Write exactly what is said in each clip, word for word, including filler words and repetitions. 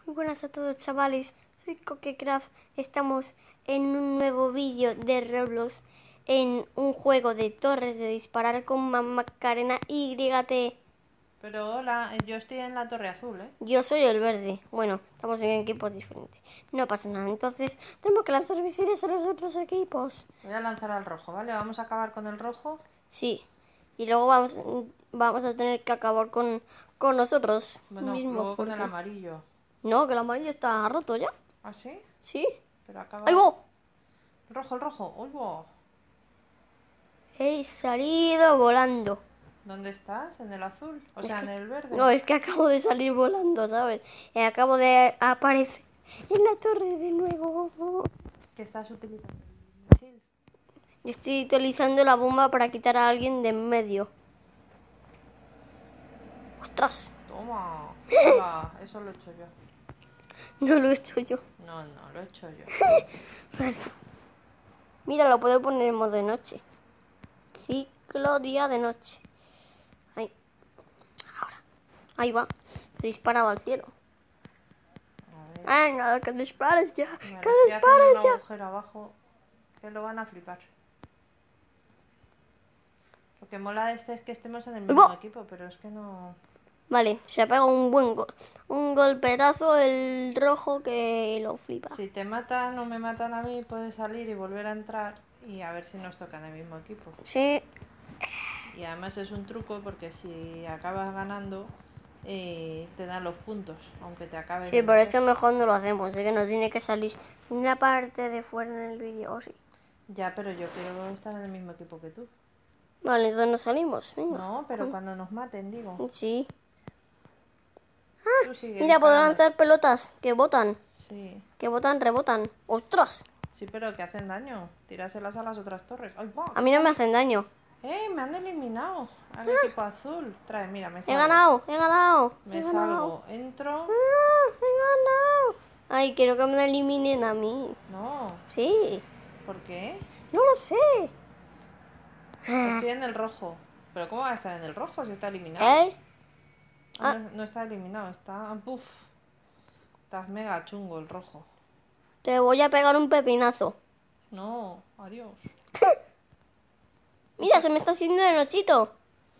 Muy buenas a todos, chavales, soy Coquecraft. Estamos en un nuevo vídeo de Roblox, en un juego de torres de disparar con Macarena Y T. Pero hola, yo estoy en la torre azul, ¿eh? Yo soy el verde. Bueno, estamos en equipos diferentes. No pasa nada, entonces tenemos que lanzar misiles a los otros equipos. Voy a lanzar al rojo, ¿vale? Vamos a acabar con el rojo. Sí, y luego vamos, vamos a tener que acabar con, con nosotros Bueno, mismos. luego con porque... el amarillo. No, que el amarillo está roto ya. ¿Ah, sí? Sí. Pero acaba... ¡Ahí va! El rojo, el rojo. ¡Uy, va! He salido volando. ¿Dónde estás? ¿En el azul? O Es sea, que... en el verde. No, es que acabo de salir volando, ¿sabes? Y acabo de aparecer en la torre de nuevo. ¿Qué estás utilizando? ¿El misil? Estoy utilizando la bomba para quitar a alguien de en medio. ¡Ostras! Toma. Hola, eso lo he hecho yo. No lo he hecho yo. No, no, lo he hecho yo. Vale. Mira, lo puedo poner en modo de noche. Ciclo día de noche. Ahí. Ahora. Ahí va. Que disparaba al cielo. A ver. Venga, que dispares ya. Mira, Que le estoy haciendo dispares un ya. agujero abajo que lo van a flipar. Lo que mola de este es que estemos en el mismo ¡Va! equipo, pero es que no... Vale, se pega un buen go un golpetazo el rojo que lo flipa. Si te matan o me matan a mí, puedes salir y volver a entrar y a ver si nos toca en el mismo equipo. Sí. Y además es un truco porque si acabas ganando, eh, te dan los puntos, aunque te acabe. Sí, por eso mejor no lo hacemos. Es que no tiene que salir una parte de fuera en el vídeo, ¿o sí? Ya, pero yo quiero estar en el mismo equipo que tú. Vale, entonces nos salimos. Venga. No, pero cuando nos maten, digo. Sí. Tú sigue Mira, puedo disparando. lanzar pelotas que botan. Sí. Que botan, rebotan. ¡Ostras! Sí, pero que hacen daño. Tíraselas a las otras torres. ¡Ay, va! A mí no me hacen daño. ¡Eh! Me han eliminado al equipo azul. Trae, mira, me He salgo. ganado, he ganado. Me he ganado. salgo, entro. ¡Ah! He ganado. Ay, quiero que me eliminen a mí. No. Sí. ¿Por qué? No lo sé. Estoy en el rojo. ¿Pero cómo va a estar en el rojo si está eliminado? ¿Eh? Ah, no, no está eliminado, está... ¡Puf! Está mega chungo el rojo. Te voy a pegar un pepinazo. No, adiós. Mira, se me está haciendo de nochito.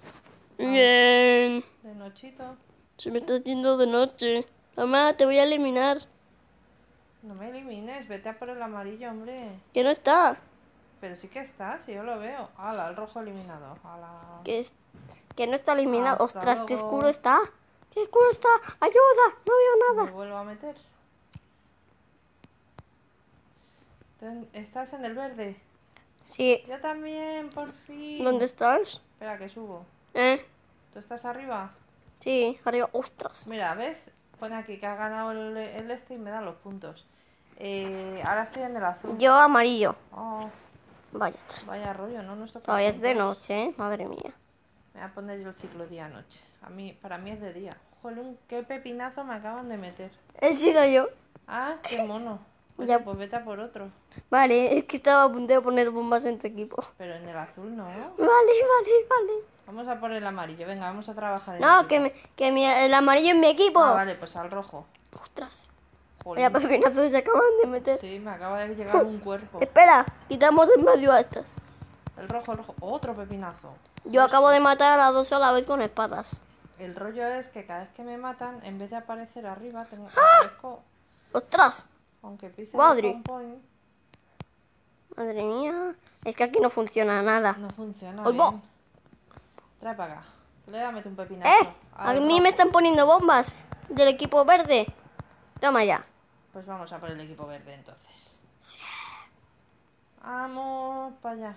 Bien. De nochito. Se me está haciendo de noche. Mamá, te voy a eliminar. No me elimines, vete a por el amarillo, hombre. Que no está. Pero sí que está, si yo lo veo. ¡Hala, el rojo eliminado! ¡Hala! Que, es... que no está eliminado. Hasta Ostras, qué luego. oscuro está. ¡Qué oscuro está! ¡Ayuda! No veo Me nada. vuelvo a meter. Ten- ¿Estás en el verde? Sí. Yo también, por fin. ¿Dónde estás? Espera, que subo. ¿Eh? ¿Tú estás arriba? Sí, arriba. ¡Ostras! Mira, ¿ves? Pone aquí que ha ganado el, el este y me dan los puntos. Eh, ahora estoy en el azul. Yo amarillo. Oh, Vaya. vaya rollo, ¿no? Nos toca Todavía es de puntos. noche, ¿eh? Madre mía. Me voy a poner yo el ciclo día-noche. A mí, para mí es de día. Jolín, qué pepinazo me acaban de meter. He sido yo. Ah, qué mono. Oye, Ya. pues vete a por otro. Vale, es que estaba a punto de poner bombas en tu equipo. Pero en el azul no. Vale, vale, vale. Vamos a por el amarillo. Venga, vamos a trabajar en No, equipo. que, me, que mi, el amarillo es mi equipo. Ah, vale, pues al rojo. Ostras. Jolín. Vaya pepinazo se acaban de meter. Sí, me acaba de llegar un cuerpo. Espera, quitamos en medio a estas. El rojo, el rojo. Otro pepinazo. Yo acabo de matar a dos a la vez con espadas. El rollo es que cada vez que me matan, en vez de aparecer arriba, tengo aparezco, ¡Ostras! aunque pise Madre. el spawn point, Madre mía. Es que aquí no funciona nada. no funciona ¡Ay, va! bien. Trae para acá. Le voy a meter un pepinazo. ¡Eh! A al mí rojo. me están poniendo bombas del equipo verde. Toma ya. Pues vamos a por el equipo verde entonces. Vamos para allá.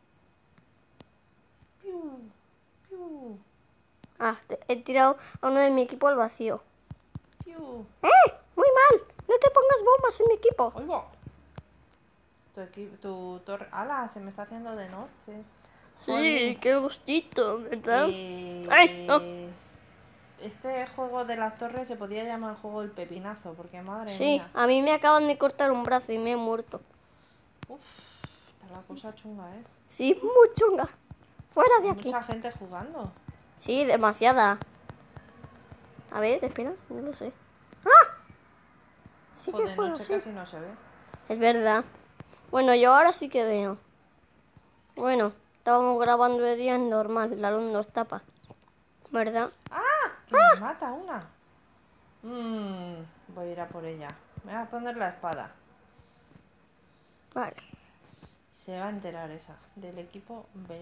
Piu, piu, Ah, te- he tirado a uno de mi equipo al vacío. piu. ¡Eh! Muy mal. No te pongas bombas en mi equipo. ¡Ay, va! Tu, equi- tu torre... ¡Hala! Se me está haciendo de noche. Sí, qué gustito, ¿verdad? Eh, Ay, no. Este juego de las torres se podía llamar juego del pepinazo, porque madre Sí, mía. a mí me acaban de cortar un brazo y me he muerto. Uf, está la cosa chunga, ¿eh? Sí, muy chunga. Fuera de Hay aquí. mucha gente jugando. Sí, demasiada. A ver, espera, no lo sé. ¡Ah! Sí que Pues de juego, noche sí. casi no se ve. Es verdad. Bueno, yo ahora sí que veo. Bueno, estábamos grabando de día es normal, la luz nos tapa. ¿Verdad? Que me mata una. Mmm, voy a ir a por ella. Me voy a poner la espada. Vale. Se va a enterar esa, del equipo verde.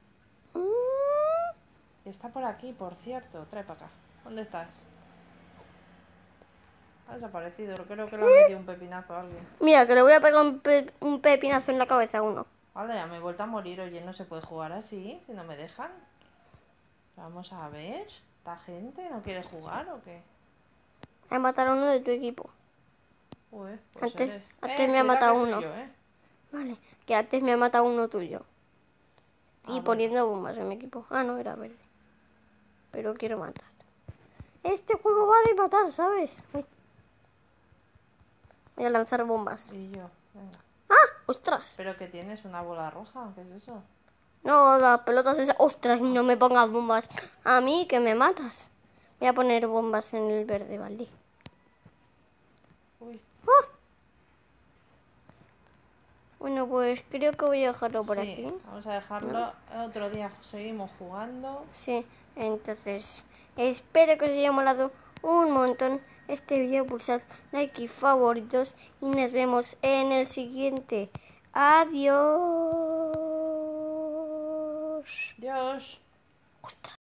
Mm, Está por aquí, por cierto. Trae para acá. ¿Dónde estás? Ha desaparecido. Creo que le ha metido un pepinazo a alguien. Mira, que le voy a pegar un, pe- un pepinazo en la cabeza a uno. Vale, ya me he vuelto a morir. Oye, no se puede jugar así, si no me dejan. Vamos a ver. ¿Esta gente no quiere jugar o qué? Voy a matar a uno de tu equipo. Uy, pues Antes, eres... antes Eh, me ha cuidado matado que soy uno. yo, ¿eh? Vale, que antes me ha matado uno tuyo. Ah, Y bueno. poniendo bombas en mi equipo. Ah, no, era verde. Pero quiero matar. Este juego va de matar, ¿sabes? Uy. Voy a lanzar bombas. Y yo, venga. ¡Ah! ¡Ostras! ¿Pero que tienes una bola roja? ¿Qué es eso? No, las pelotas esas. ¡Ostras! No me pongas bombas. A mí, que me matas. Voy a poner bombas en el verde, ¿vale? Uy. ¡Ah! Bueno, pues creo que voy a dejarlo por Sí, aquí. vamos a dejarlo. Otro día seguimos jugando. Sí, entonces espero que os haya molado un montón este vídeo. Pulsad like y favoritos y nos vemos en el siguiente. Adiós. Dios. Ostras.